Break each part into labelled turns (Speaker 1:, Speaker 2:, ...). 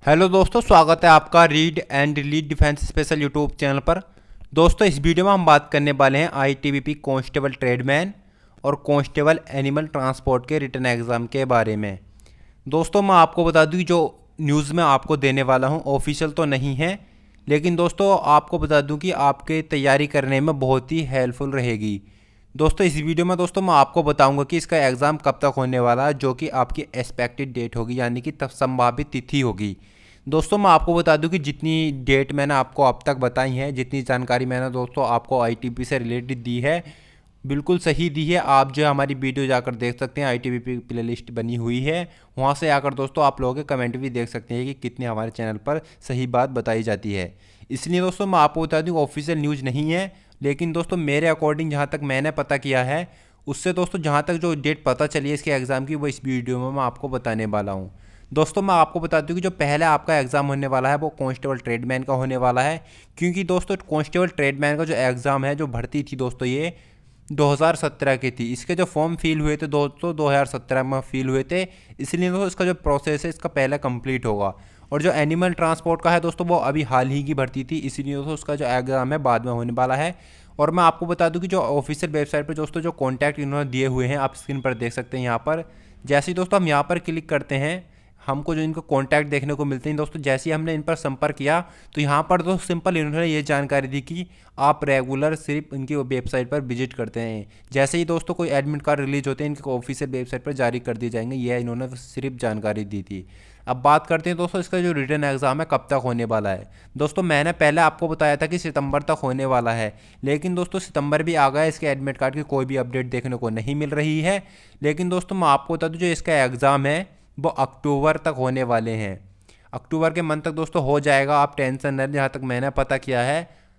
Speaker 1: Hello दोस्तों, स्वागत है आपका read and relead defence special YouTube channel पर। दोस्तों, इस वीडियो में हम बात करने वाले हैं आईटीबीपी कांस्टेबल ट्रेडमैन और कांस्टेबल एनिमल ट्रांसपोर्ट के रिटन एग्ज़ाम के बारे में। दोस्तों, मैं आपको बता दूं, जो न्यूज़ में आपको देने वाला हूं ऑफिशियल तो नहीं है, लेकिन दोस्तों आपको बता दूं कि आपके तैयारी करने में बहुत ही हेल्पफुल रहेगी। दोस्तों, इस वीडियो में मैं आपको बताऊंगा कि इसका एग्ज़ाम कब तक होने वाला है, जो कि आपकी एक्सपेक्टेड डेट होगी, यानी कि तब संभावित तिथि होगी। दोस्तों, मैं आपको बता दूं कि जितनी डेट मैंने आपको अब तक बताई है, जितनी जानकारी मैंने दोस्तों आपको आईटीबीपी से रिलेटेड दी है, बिल्कुल सही दी है। आप जो हमारी वीडियो जाकर देख सकते हैं, आईटीबीपी प्लेलिस्ट बनी हुई है, वहां से आकर दोस्तों आप लोगों के कमेंट भी देख सकते हैं कि कितने हमारे चैनल पर सही बात बताई जाती है। इसलिए दोस्तों मैं आपको बता दूँ, ऑफिशियल न्यूज़ नहीं है, लेकिन दोस्तों मेरे अकॉर्डिंग जहाँ तक मैंने पता किया है, उससे दोस्तों जहाँ तक जो डेट पता चली है इसके एग्ज़ाम की, वो इस वीडियो में मैं आपको बताने वाला हूँ। दोस्तों, मैं आपको बता दूं कि जो पहले आपका एग्ज़ाम होने वाला है वो कांस्टेबल ट्रेडमैन का होने वाला है, क्योंकि दोस्तों कांस्टेबल ट्रेडमैन का जो एग्ज़ाम है, जो भर्ती थी दोस्तों, ये 2017 की थी। इसके जो फॉर्म फिल हुए थे दोस्तों 2017 में फिल हुए थे, इसलिए दोस्तों इसका जो प्रोसेस है इसका पहले कंप्लीट होगा। और जो एनिमल ट्रांसपोर्ट का है दोस्तों, वो अभी हाल ही की भर्ती थी, इसीलिए दोस्तों उसका जो एग्ज़ाम है बाद में होने वाला है। और मैं आपको बता दूं कि जो ऑफिशियल वेबसाइट पर दोस्तों जो कॉन्टैक्ट इन्होंने दिए हुए हैं, आप स्क्रीन पर देख सकते हैं। यहाँ पर जैसे ही दोस्तों हम यहाँ पर क्लिक करते हैं, हमको जो इनको कॉन्टैक्ट देखने को मिलते हैं दोस्तों। जैसे ही हमने इन पर संपर्क किया तो यहाँ पर दोस्तों सिंपल इन्होंने ये जानकारी दी कि आप रेगुलर सिर्फ इनकी वेबसाइट पर विजिट करते हैं। जैसे ही दोस्तों कोई एडमिट कार्ड रिलीज होते हैं, इनके ऑफिशियल वेबसाइट पर जारी कर दिए जाएंगे, यह इन्होंने सिर्फ जानकारी दी थी। अब बात करते हैं दोस्तों इसका जो रिटन एग्ज़ाम है कब तक होने वाला है। दोस्तों, मैंने पहले आपको बताया था कि सितंबर तक होने वाला है, लेकिन दोस्तों सितंबर भी आ गया, इसके एडमिट कार्ड की कोई भी अपडेट देखने को नहीं मिल रही है। लेकिन दोस्तों मैं आपको बता दूँ, जो इसका एग्ज़ाम है वो अक्टूबर तक होने वाले हैं। अक्टूबर के मंथ तक दोस्तों हो जाएगा, आप टेंशन न लें। जहाँ तक मैंने पता किया है,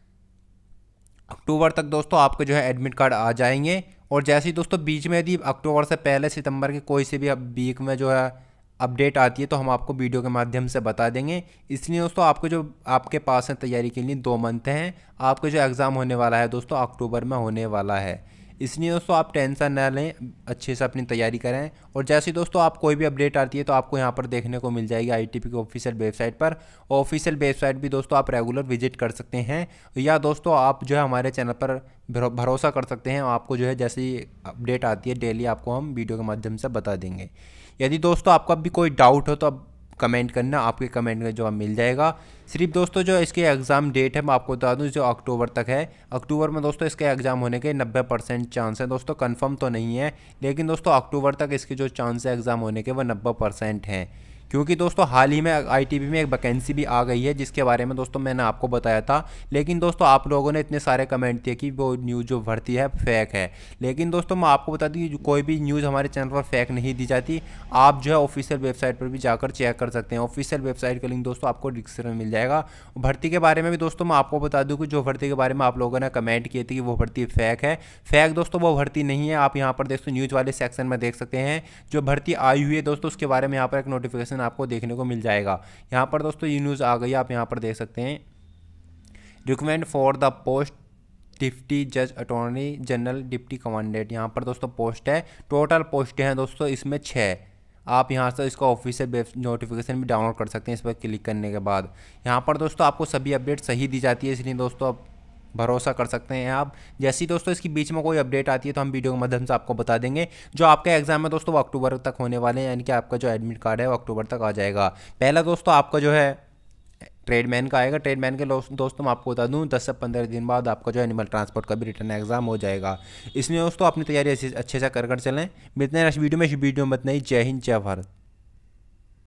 Speaker 1: अक्टूबर तक दोस्तों आपके जो है एडमिट कार्ड आ जाएंगे। और जैसे ही दोस्तों बीच में यदि अक्टूबर से पहले सितंबर के कोई से भी वीक में जो है अपडेट आती है, तो हम आपको वीडियो के माध्यम से बता देंगे। इसलिए दोस्तों आपको जो आपके पास है तैयारी के लिए 2 मंथ हैं। आपका जो एग्ज़ाम होने वाला है दोस्तों अक्टूबर में होने वाला है, इसलिए दोस्तों आप टेंशन ना लें, अच्छे से अपनी तैयारी करें। और जैसे दोस्तों आप कोई भी अपडेट आती है तो आपको यहाँ पर देखने को मिल जाएगी आईटीबीपी की ऑफिशियल वेबसाइट पर। ऑफिशियल वेबसाइट भी दोस्तों आप रेगुलर विजिट कर सकते हैं, या दोस्तों आप जो है हमारे चैनल पर भरोसा कर सकते हैं। आपको जो है जैसे ही अपडेट आती है डेली आपको हम वीडियो के माध्यम से बता देंगे। यदि दोस्तों आपका भी कोई डाउट हो तो अब कमेंट करना, आपके कमेंट में जवाब मिल जाएगा। सिर्फ दोस्तों जो इसके एग्ज़ाम डेट है मैं आपको बता दूं, जो अक्टूबर तक है। अक्टूबर में दोस्तों इसके एग्ज़ाम होने के 90% चांस है दोस्तों, कंफर्म तो नहीं है, लेकिन दोस्तों अक्टूबर तक इसके जो चांस है एग्ज़ाम होने के वो 90% हैं। क्योंकि दोस्तों हाल ही में आईटीबी में एक वैकेंसी भी आ गई है, जिसके बारे में दोस्तों मैंने आपको बताया था। लेकिन दोस्तों आप लोगों ने इतने सारे कमेंट दिए कि वो न्यूज़ जो भर्ती है फेक है। लेकिन दोस्तों मैं आपको बता दूं कि कोई भी न्यूज़ हमारे चैनल पर फेक नहीं दी जाती। आप जो है ऑफिशियल वेबसाइट पर भी जाकर चेक कर सकते हैं। ऑफिशियल वेबसाइट का लिंक दोस्तों आपको डिस्क्रिप्शन में मिल जाएगा। भर्ती के बारे में भी दोस्तों मैं आपको बता दूं कि जो भर्ती के बारे में आप लोगों ने कमेंट किए थे कि वो भर्ती फेक है, फेक दोस्तों वो भर्ती नहीं है। आप यहाँ पर दोस्तों न्यूज़ वाले सेक्शन में देख सकते हैं, जो भर्ती आई हुई है दोस्तों उसके बारे में यहाँ पर एक नोटिफिकेशन आपको देखने को मिल जाएगा। यहाँ पर दोस्तों ये न्यूज़ आ गई, आप यहाँ पर देख सकते हैं। Requirement for the post deputy जज अटॉर्नी जनरल डिप्टी कमांडेंट, यहाँ पर दोस्तों पोस्ट है। टोटल पोस्ट हैं दोस्तों इसमें 6। आप यहाँ से इसका ऑफिशियल वेब नोटिफिकेशन भी डाउनलोड कर सकते हैं। इस पर क्लिक करने के बाद यहाँ पर दोस्तों आपको सभी अपडेट सही दी जाती है, इसलिए दोस्तों आप भरोसा कर सकते हैं। आप जैसे ही दोस्तों इसकी बीच में कोई अपडेट आती है तो हम वीडियो के माध्यम से आपको बता देंगे। जो आपका एग्जाम है दोस्तों वो अक्टूबर तक होने वाले हैं, यानी कि आपका जो एडमिट कार्ड है वो अक्टूबर तक आ जाएगा। पहला दोस्तों आपका जो है ट्रेडमैन का आएगा। ट्रेडमैन के दोस्तों मैं आपको बता दूं 10 से 15 दिन बाद आपका जो एनिमल ट्रांसपोर्ट का भी रिटर्न एग्जाम हो जाएगा। इसलिए दोस्तों अपनी तैयारी अच्छे से कर चलें। मिलते हैं नेक्स्ट वीडियो में। इस वीडियो में बत नहीं। जय हिंद, जय भारत।